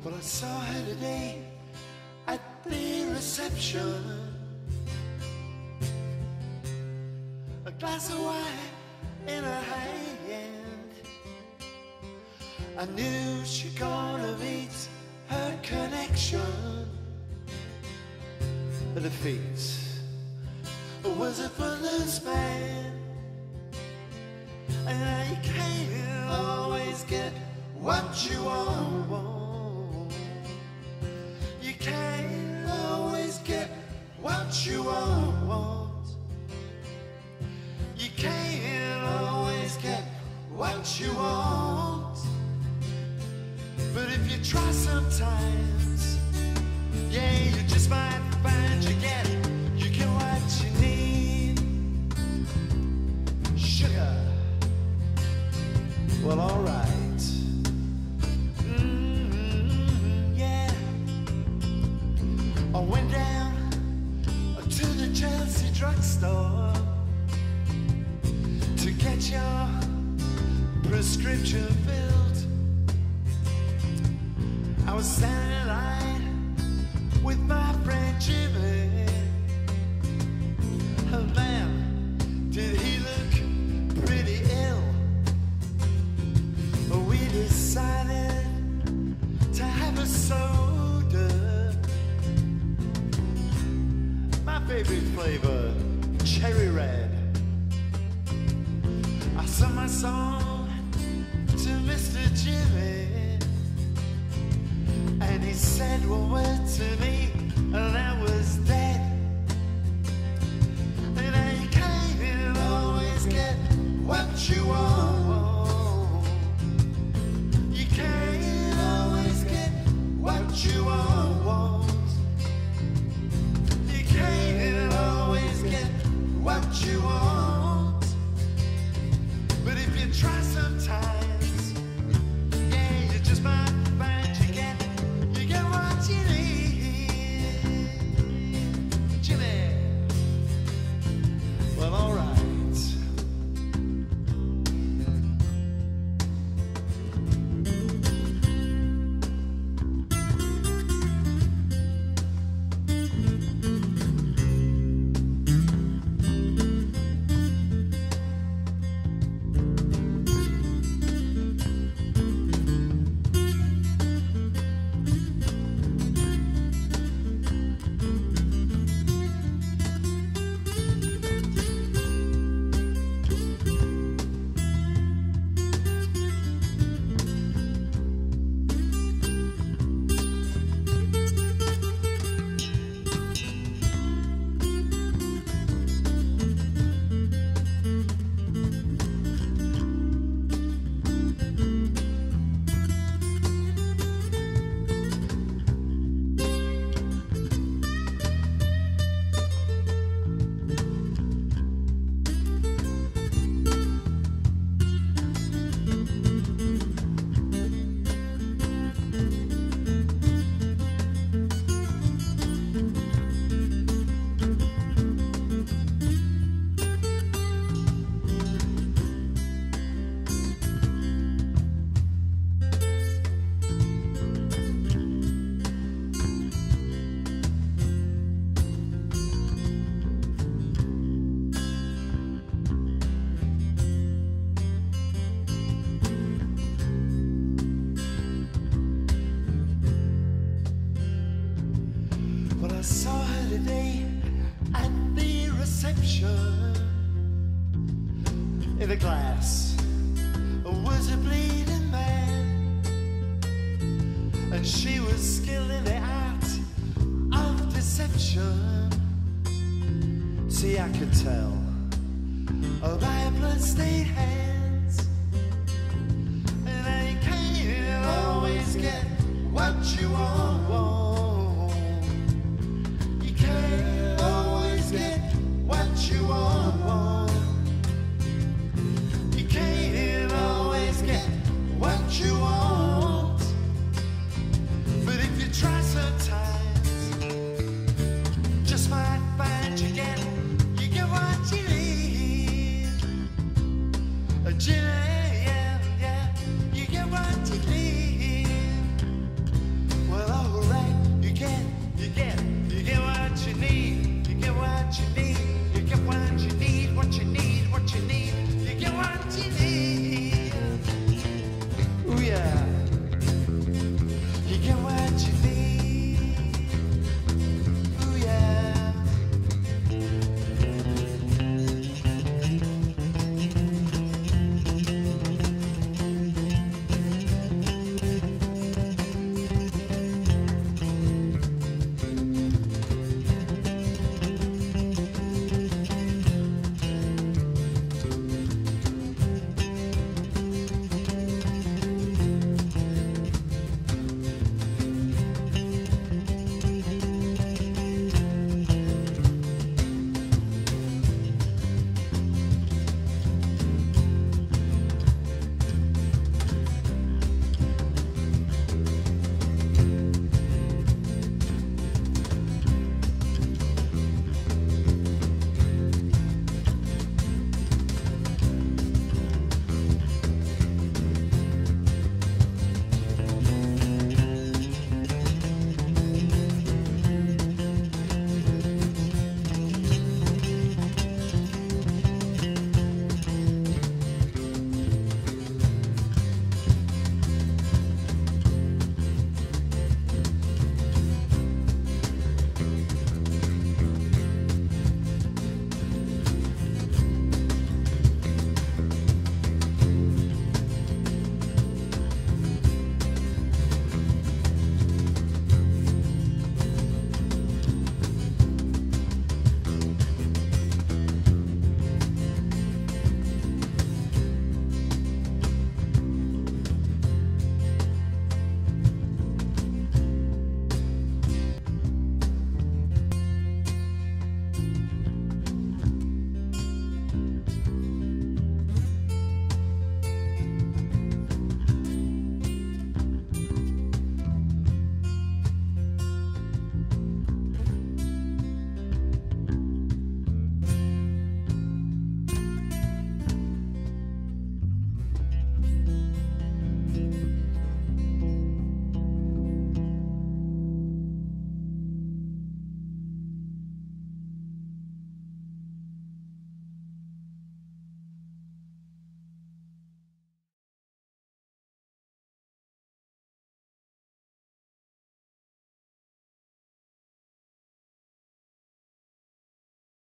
Well, I saw her today at the reception. A glass of wine in her hand. I knew she'd gonna meet her connection. At her feet was a footloose man. And now you can't always get what you want. You can't always get what you want. You can't always get what you want. But if you try sometimes, yeah, you just might find you get what you need. Sugar. Well, alright. Yeah. I went down to the Chelsea drugstore to get your prescription filled. I was standing in line with my friend Jimmy. Oh man, did he look pretty ill. We decided to have a soda. My favorite flavor, cherry red. I sung my song to Mr. Jimmy, and he said one word to me, and that was dead. And now you can't always get what you want. You can't always get what you want. You can't always get what you want. But if you try sometimes, yeah, you just might find you get what you need. Jimmy. Well, alright. In a glass was a bleeding man, and she was skilled in the art of deception. See, I could tell by a bloodstained hand